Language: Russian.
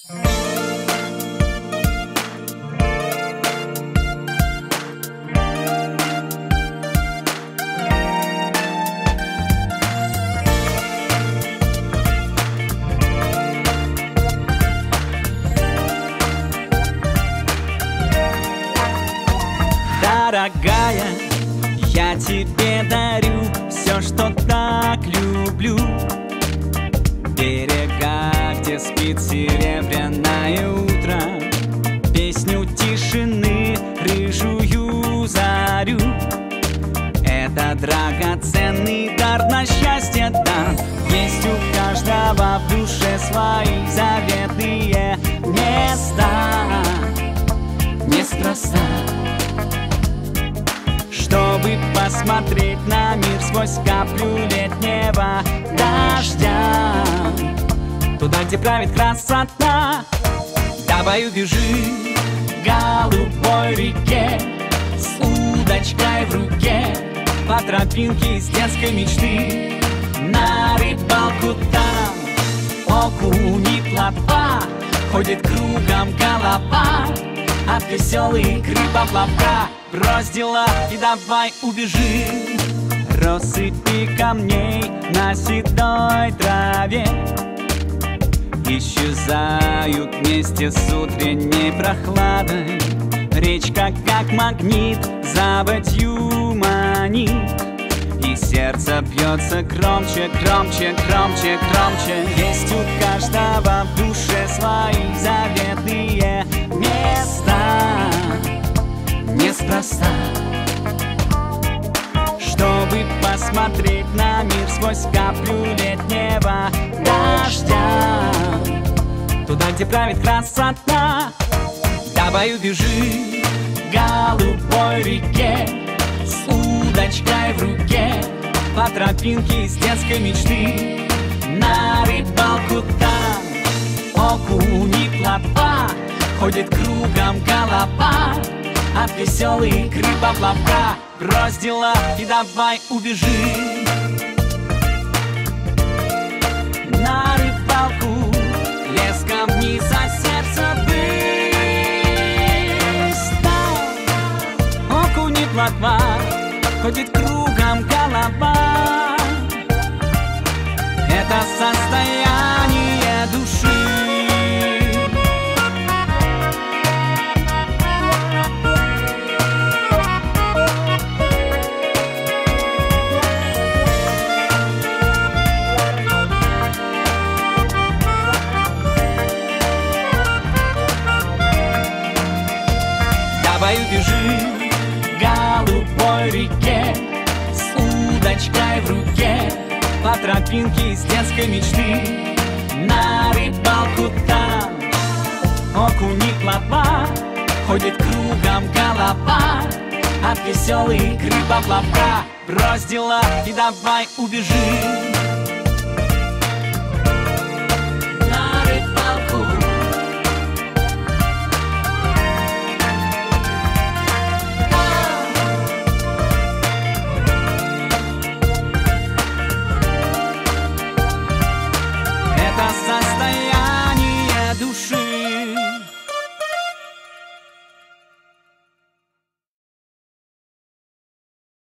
Дорогая, я тебе дарю все, что так люблю. Берега, где спит серебряное утро, песню тишины, рыжую зарю. Это драгоценный дар на счастье дан. Есть у каждого в душе свои заветные места. Неспроста, чтобы посмотреть на мир сквозь каплю летнего дождя, туда, где правит красота. Давай убежим к голубой реке с удочкой в руке, по тропинке из детской мечты на рыбалку там. Окунь и плотва, ходит кругом голова от веселой игры поплавка. Брось дела и давай убежим. Россыпи камней на седой траве исчезают вместе с утренней прохладой. Речка, как магнит, заводью манит, и сердце бьется громче, громче, громче, громче. Есть у каждого в душе свои заветные места. Неспроста, чтобы посмотреть на мир сквозь каплю летнего дождя, туда, где правит красота. Давай убежим к голубой реке с удочкой в руке, по тропинке из детской мечты на рыбалку там. Окунь и плотва, ходит кругом голова от веселой игры поплавка. Брось дела и давай убежим на рыбалку, леском вниз, а сердце быстро. Окунь и плотва, ходит кругом голова. Это состояние души. Давай убежим к голубой реке с удочкой в руке, по тропинке из детской мечты на рыбалку там. Окунь и плотва, ходит кругом голова от веселой игры поплавка. Брось дела и давай убежим